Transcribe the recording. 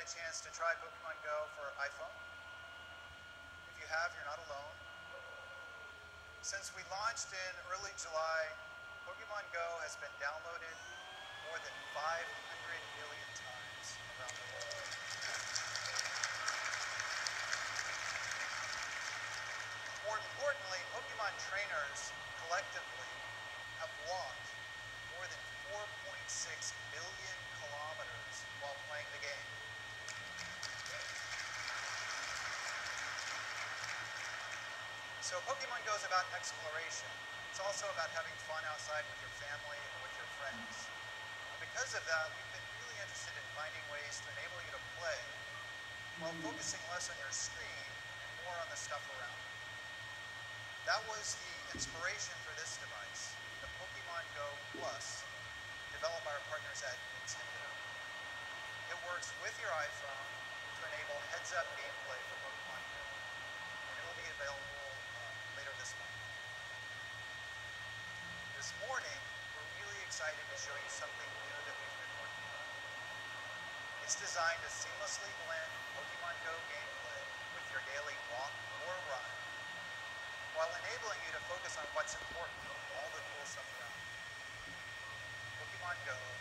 a chance to try Pokemon Go for iPhone? If you have, you're not alone. Since we launched in early July, Pokemon Go has been downloaded more than 500 million times around the world. More importantly, Pokemon trainers collectively have walked more than 4.6 billion kilometers while playing the game. So Pokemon Go is about exploration. It's also about having fun outside with your family or with your friends. And because of that, we've been really interested in finding ways to enable you to play while focusing less on your screen and more on the stuff around you. That was the inspiration for this device, the Pokemon Go Plus, developed by our partners at Nintendo. It works with your iPhone to enable heads-up gameplay for Pokemon Go, and it will be available later this month. This morning, we're really excited to show you something new that we've been working on. It's designed to seamlessly blend Pokemon Go gameplay with your daily walk or run, while enabling you to focus on what's important, all the cool stuff around you. Pokemon Go